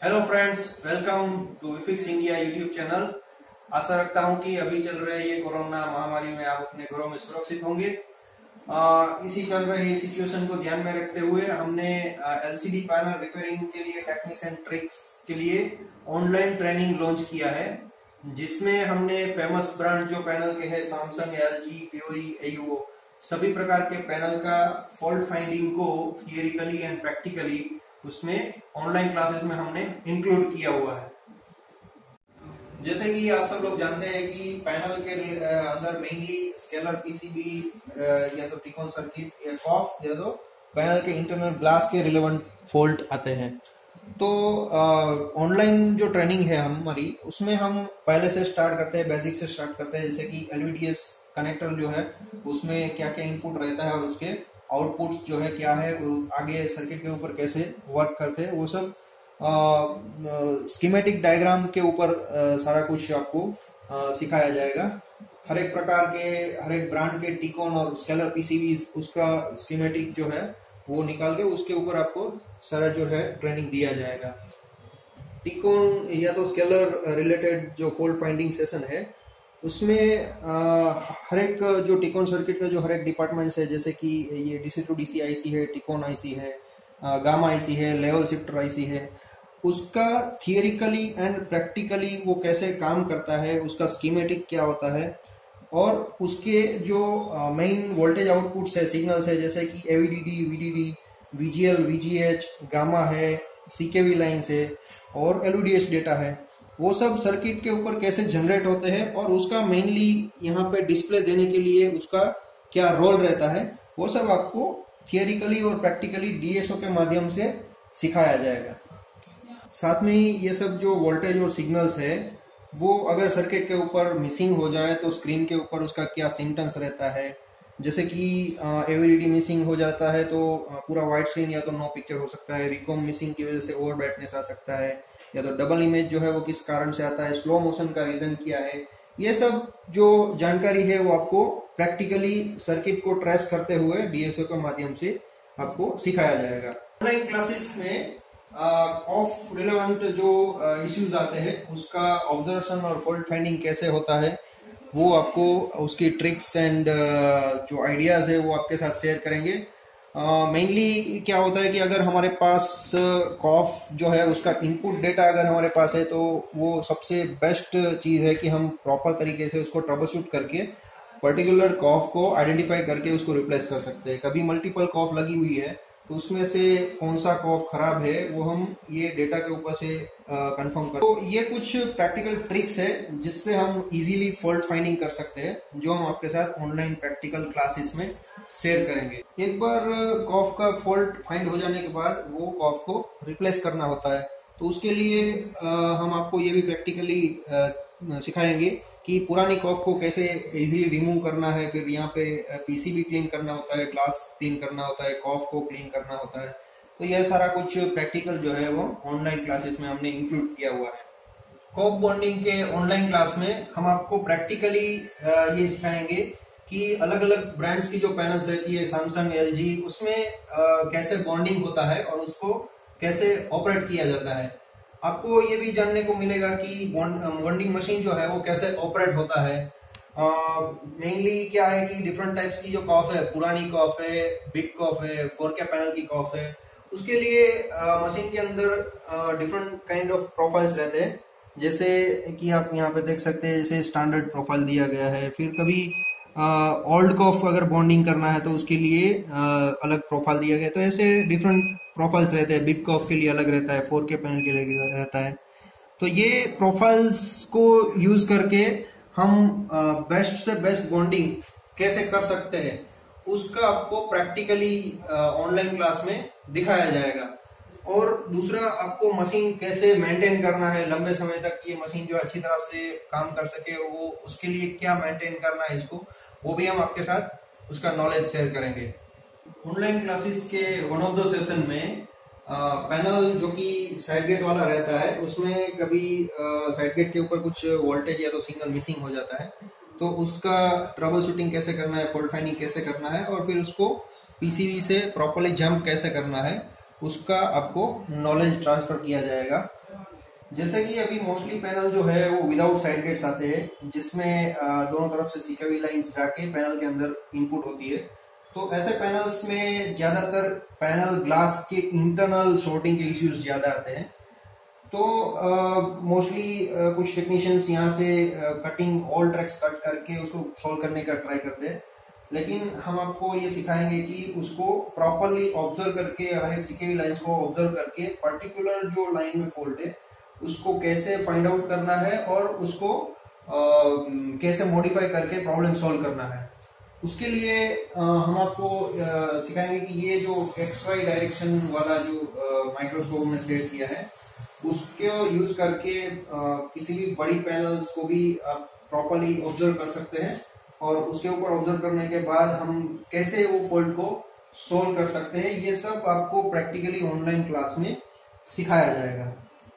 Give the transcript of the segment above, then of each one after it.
Hello friends, welcome to Vifix India YouTube channel. आशा रखता हूं कि अभी चल रहे ये कोरोना महामारी में आप अपने घरों में सुरक्षित होंगे। इसी चल रहे सिचुएशन को ध्यान में रखते हुए हमने एलसीडी पैनल रिपेयरिंग के लिए टेक्निक्स एंड ट्रिक्स के लिए ऑनलाइन ट्रेनिंग लॉन्च किया है, जिसमें हमने फेमस ब्रांड जो पैनल के हैं सैमसंग, एलजी, BOE, AUO सभी प्रकार के पैनल का फॉल्ट फाइंडिंग को थियरिकली एंड प्रैक्टिकली उसमें ऑनलाइन क्लासेस में हमने इंक्लूड किया हुआ है। जैसे कि आप सब लोग जानते हैं कि पैनल के अंदर मेनली स्केलर पीसीबी या तो टिकोन सर्किट या कॉफ या तो पैनल के इंटरनल ग्लास के रिलेवेंट फॉल्ट आते हैं। तो ऑनलाइन जो ट्रेनिंग है हमारी, उसमें हम पहले से स्टार्ट करते हैं, बेसिक से स्टार्ट करते हैं। जैसे कि LVDS कनेक्टर जो है उसमें क्या क्या इनपुट रहता है और उसके आउटपुट्स जो है क्या है, आगे सर्किट के ऊपर कैसे वर्क करते हैं, वो सब स्कीमेटिक डायग्राम के ऊपर सारा कुछ आपको सिखाया जाएगा। हर एक प्रकार के, हर एक ब्रांड के टिकोन और स्केलर पीसीबी उसका स्कीमेटिक जो है वो निकाल के उसके ऊपर आपको सारा जो है ट्रेनिंग दिया जाएगा। टिकोन या तो स्केलर रिलेटेड जो फॉल्ट फाइंडिंग सेशन है उसमें हर एक जो टिकोन सर्किट का जो हर एक डिपार्टमेंट्स है, जैसे कि ये DC to DC IC है, टिकोन IC है, गामा IC है, लेवल शिफ्टर IC है, उसका थियरिकली एंड प्रैक्टिकली वो कैसे काम करता है, उसका स्कीमेटिक क्या होता है और उसके जो मेन वोल्टेज आउटपुट्स है, सिग्नल्स है, जैसे कि AVDD, VDD, VGL, VGH, gamma है, CKV लाइन्स है और LVDS डेटा है, वो सब सर्किट के ऊपर कैसे जनरेट होते हैं और उसका मेनली यहाँ पे डिस्प्ले देने के लिए उसका क्या रोल रहता है, वो सब आपको थियरिकली और प्रैक्टिकली DSO के माध्यम से सिखाया जाएगा। साथ में ही ये सब जो वोल्टेज और सिग्नल्स है वो अगर सर्किट के ऊपर मिसिंग हो जाए तो स्क्रीन के ऊपर उसका क्या सिम्टम्स रहता है। जैसे कि AVDD मिसिंग हो जाता है तो पूरा व्हाइट स्क्रीन या तो नो पिक्चर हो सकता है, VCOM मिसिंग की वजह से ओवर ब्राइटनेस आ सकता है, या तो डबल इमेज जो है वो किस कारण से आता है, स्लो मोशन का रीजन क्या है, ये सब जो जानकारी है वो आपको प्रैक्टिकली सर्किट को ट्रेस करते हुए DSO के माध्यम से आपको सिखाया जाएगा। ऑनलाइन क्लासेस में ऑफ रिलेवेंट जो इश्यूज आते हैं उसका ऑब्जर्वेशन और फॉल्ट फाइंडिंग कैसे होता है वो आपको उसकी ट्रिक्स एंड जो आइडियाज है वो आपके साथ शेयर करेंगे। मेनली क्या होता है कि अगर हमारे पास कॉफ जो है उसका इनपुट डेटा अगर हमारे पास है तो वो सबसे बेस्ट चीज है कि हम प्रॉपर तरीके से उसको ट्रबल शूट करके पर्टिकुलर कॉफ को आइडेंटिफाई करके उसको रिप्लेस कर सकते हैं। कभी मल्टीपल कॉफ लगी हुई है तो उसमें से कौन सा कॉफ खराब है वो हम ये डेटा के ऊपर से कंफर्म कर। तो ये कुछ प्रैक्टिकल ट्रिक्स है जिससे हम इजीली फॉल्ट फाइंडिंग कर सकते हैं, जो हम आपके साथ ऑनलाइन प्रैक्टिकल क्लासेस में शेयर करेंगे। एक बार कॉफ का फॉल्ट फाइंड हो जाने के बाद वो कॉफ को रिप्लेस करना होता है, तो उसके लिए हम आपको ये भी प्रैक्टिकली सिखाएंगे कि पुरानी कॉफ को कैसे इजीली रिमूव करना है। फिर यहाँ पे PCB क्लीन करना होता है, ग्लास क्लीन करना होता है, कॉफ को क्लीन करना होता है। तो यह सारा कुछ प्रैक्टिकल जो है वो ऑनलाइन क्लासेस में हमने इंक्लूड किया हुआ है। कॉफ बॉन्डिंग के ऑनलाइन क्लास में हम आपको प्रैक्टिकली ये सिखाएंगे कि अलग अलग ब्रांड्स की जो पैनल्स रहती है, सैमसंग, LG, उसमें कैसे बॉन्डिंग होता है और उसको कैसे ऑपरेट किया जाता है। आपको ये भी जानने को मिलेगा कि बॉन्डिंग मशीन जो है वो कैसे ऑपरेट होता है। मेनली क्या है कि डिफरेंट टाइप्स की जो कॉफ है, पुरानी कॉफ है, बिग कॉफ है, 4K पैनल की कॉफ है, उसके लिए मशीन के अंदर डिफरेंट काइंड ऑफ प्रोफाइल्स रहते हैं। जैसे कि आप यहाँ पे देख सकते हैं, जैसे स्टैंडर्ड प्रोफाइल दिया गया है। फिर कभी ओल्ड कॉफ अगर बॉन्डिंग करना है तो उसके लिए अलग प्रोफाइल दिया गया। तो ऐसे डिफरेंट प्रोफाइल्स रहते हैं। बिग कॉफ के लिए अलग रहता है, 4K पैनल के लिए रहता है। तो ये प्रोफाइल्स को यूज करके हम बेस्ट से बेस्ट बॉन्डिंग कैसे कर सकते हैं उसका आपको प्रैक्टिकली ऑनलाइन क्लास में दिखाया जाएगा। और दूसरा, आपको मशीन कैसे मेंटेन करना है लंबे समय तक, ये मशीन जो अच्छी तरह से काम कर सके, वो उसके लिए क्या मेंटेन करना है इसको, वो भी हम आपके साथ उसका नॉलेज शेयर करेंगे। ऑनलाइन क्लासेस के वन ऑफ द सेशन में पैनल जो कि साइड गेट वाला रहता है, उसमें कभी साइड गेट के ऊपर कुछ वोल्टेज या तो सिग्नल मिसिंग हो जाता है, तो उसका ट्रबल शूटिंग कैसे करना है, फॉल्ट फाइंडिंग कैसे करना है और फिर उसको PCB से प्रॉपरली जंप कैसे करना है, उसका आपको नॉलेज ट्रांसफर किया जाएगा। जैसे कि अभी मोस्टली पैनल जो है वो विदाउट साइड गेट्स आते हैं, जिसमें दोनों तरफ से सीक्वेंस लाइंस जाके पैनल के अंदर इनपुट होती है। तो ऐसे पैनल्स में ज्यादातर पैनल ग्लास के इंटरनल सॉर्टिंग के इश्यूज ज्यादा आते हैं। तो मोस्टली कुछ टेक्नीशियंस यहाँ से कटिंग ऑल ट्रैक्स कट करके उसको सॉल्व करने का ट्राई करते हैं, लेकिन हम आपको ये सिखाएंगे कि उसको प्रॉपरली ऑब्जर्व करके, हर एक सीक्वेंस लाइंस को ऑब्जर्व करके पर्टिकुलर जो लाइन में फॉल्ट है उसको कैसे फाइंड आउट करना है और उसको कैसे मॉडिफाई करके प्रॉब्लम सॉल्व करना है। उसके लिए हम आपको सिखाएंगे कि ये जो XY डायरेक्शन वाला जो माइक्रोस्कोप में सेट किया है उसको यूज करके किसी भी बड़ी पैनल्स को भी आप प्रॉपरली ऑब्जर्व कर सकते हैं, और उसके ऊपर ऑब्जर्व करने के बाद हम कैसे वो फॉल्ट को सोल्व कर सकते हैं, ये सब आपको प्रैक्टिकली ऑनलाइन क्लास में सिखाया जाएगा।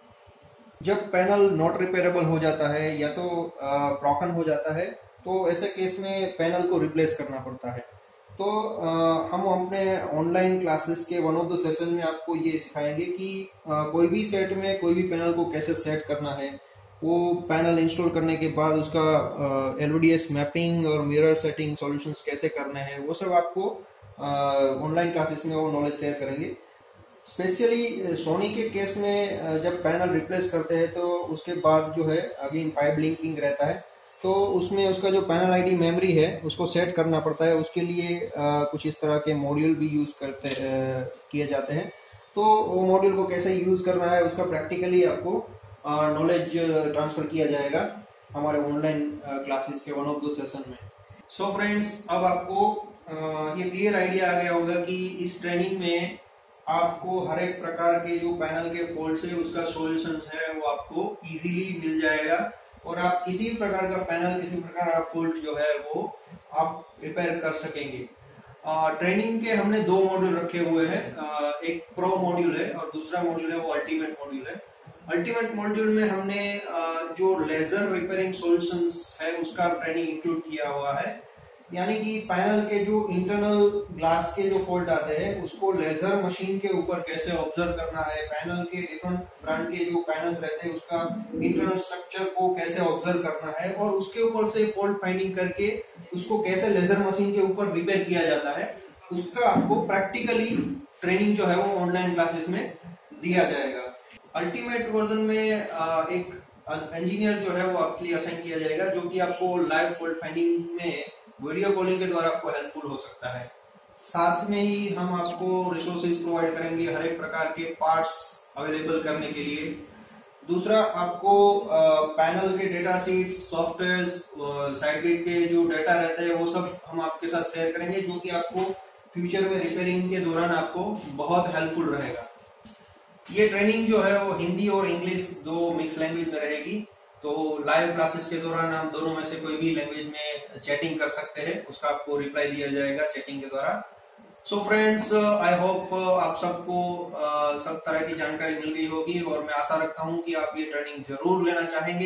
जब पैनल नॉट रिपेयरेबल हो जाता है या तो ब्रोकन हो जाता है, तो ऐसे केस में पैनल को रिप्लेस करना पड़ता है। तो हम अपने ऑनलाइन क्लासेस के वन ऑफ द सेशन में आपको ये सिखाएंगे कि कोई भी सेट में कोई भी पैनल को कैसे सेट करना है, वो पैनल इंस्टॉल करने के बाद उसका LVDS मैपिंग और मिरर सेटिंग सॉल्यूशंस कैसे करने हैं, वो सब आपको ऑनलाइन क्लासेस में वो नॉलेज शेयर करेंगे। स्पेशली सोनी के केस में जब पैनल रिप्लेस करते हैं तो उसके बाद जो है अगेन 5 लिंकिंग रहता है, तो उसमें उसका जो पैनल आईडी मेमोरी है उसको सेट करना पड़ता है। उसके लिए कुछ इस तरह के मॉड्यूल भी यूज करते किए जाते हैं। तो वो मॉड्यूल को कैसे यूज करना है उसका प्रैक्टिकली आपको नॉलेज ट्रांसफर किया जाएगा हमारे ऑनलाइन क्लासेस के वन ऑफ द सेशन में। सो फ्रेंड्स, अब आपको ये क्लियर आइडिया आ गया होगा कि इस ट्रेनिंग में आपको हर एक प्रकार के जो पैनल के फॉल्ट है उसका सॉल्यूशन है वो आपको इजीली मिल जाएगा, और आप किसी भी प्रकार का पैनल, किसी प्रकार का फॉल्ट जो है वो आप रिपेयर कर सकेंगे। ट्रेनिंग के हमने 2 मॉड्यूल रखे हुए हैं, एक प्रो मॉड्यूल है और दूसरा मॉड्यूल है वो अल्टीमेट मॉड्यूल है। अल्टीमेट मॉड्यूल में हमने जो लेजर रिपेयरिंग सॉल्यूशंस है उसका ट्रेनिंग इंक्लूड किया हुआ है, यानी कि पैनल के जो इंटरनल ग्लास के जो फॉल्ट आते हैं उसको लेजर मशीन के ऊपर कैसे ऑब्जर्व करना है, पैनल के डिफरेंट ब्रांड के जो पैनल्स रहते हैं उसका इंटरनल स्ट्रक्चर को कैसे ऑब्जर्व करना है, और उसके ऊपर से फॉल्ट फाइंडिंग करके उसको कैसे लेजर मशीन के ऊपर रिपेयर किया जाता है, उसका आपको प्रैक्टिकली ट्रेनिंग जो है वो ऑनलाइन क्लासेस में दिया जाएगा। अल्टीमेट वर्जन में एक इंजीनियर जो है वो आपके लिए असाइन किया जाएगा, जो कि आपको लाइव फॉल्ट फाइंडिंग में वीडियो कॉलिंग के द्वारा आपको हेल्पफुल हो सकता है। साथ में ही हम आपको रिसोर्सेज प्रोवाइड करेंगे हर एक प्रकार के पार्ट्स अवेलेबल करने के लिए। दूसरा, आपको पैनल के data sheets, softwares, side gate के जो डेटा रहते हैं वो सब हम आपके साथ शेयर करेंगे, जो कि आपको फ्यूचर में रिपेयरिंग के दौरान आपको बहुत हेल्पफुल रहेगा। ये ट्रेनिंग जो है वो हिंदी और इंग्लिश 2 मिक्स लैंग्वेज में रहेगी। तो लाइव क्लासेस के दौरान आप दोनों में से कोई भी लैंग्वेज में चैटिंग कर सकते हैं, उसका आपको रिप्लाई दिया जाएगा चैटिंग के द्वारा। सो फ्रेंड्स, आई होप आप सबको सब तरह की जानकारी मिल गई होगी, और मैं आशा रखता हूं कि आप ये ट्रेनिंग जरूर लेना चाहेंगे।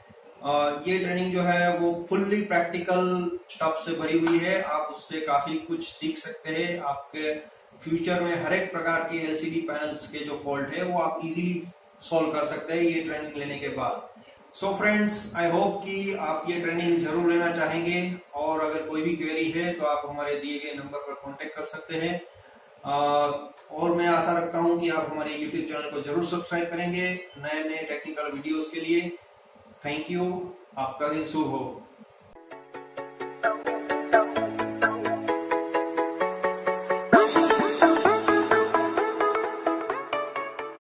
ये ट्रेनिंग जो है वो फुल्ली प्रैक्टिकल स्टफ से भरी हुई है, आप उससे काफी कुछ सीख सकते हैं। आपके फ्यूचर में हर एक प्रकार के LCD पैनल्स के जो फॉल्ट है वो आप इजीली सॉल्व कर सकते हैं ये ट्रेनिंग लेने के बाद। सो फ्रेंड्स, आई होप कि आप ये ट्रेनिंग जरूर लेना चाहेंगे, और अगर कोई भी क्वेरी है तो आप हमारे दिए गए नंबर पर कांटेक्ट कर सकते हैं। और मैं आशा रखता हूं कि आप हमारे YouTube चैनल को जरूर सब्सक्राइब करेंगे नए नए टेक्निकल वीडियोस के लिए। थैंक यू, आपका दिन शुभ हो।